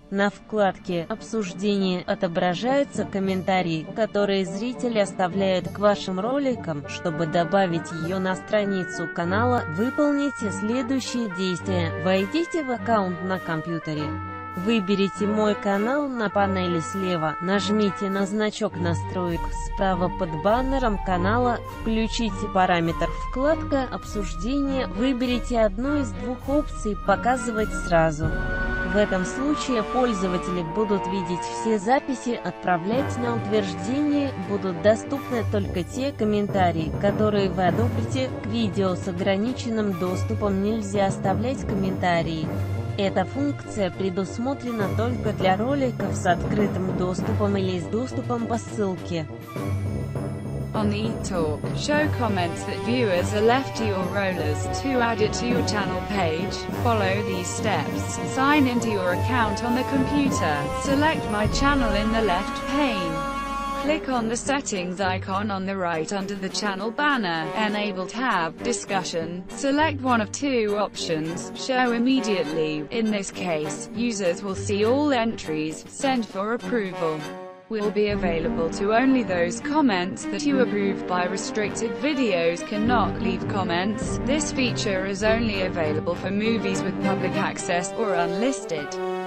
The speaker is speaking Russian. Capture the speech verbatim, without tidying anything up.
На вкладке «Обсуждение» отображаются комментарии, которые зрители оставляют к вашим роликам. Чтобы добавить ее на страницу канала, выполните следующие действия. Войдите в аккаунт на компьютере. Выберите «Мой канал» на панели слева, нажмите на значок настроек справа под баннером канала, включите параметр «Вкладка Обсуждение», выберите одну из двух опций «Показывать сразу». В этом случае пользователи будут видеть все записи, отправлять на утверждение, будут доступны только те комментарии, которые вы одобрите. К видео с ограниченным доступом нельзя оставлять комментарии. Эта функция предусмотрена только для роликов с открытым доступом или с доступом по ссылке. On the eTalk show comments that viewers are left to your rollers. To add it to your channel page, follow these steps. Sign into your account on the computer. Select My Channel in the left pane. Click on the settings icon on the right under the channel banner. Enable tab discussion. Select one of two options. Show immediately. In this case, users will see all entries. Send for approval will be available to only those comments that you approve. By restricted videos cannot leave comments. This feature is only available for movies with public access or unlisted.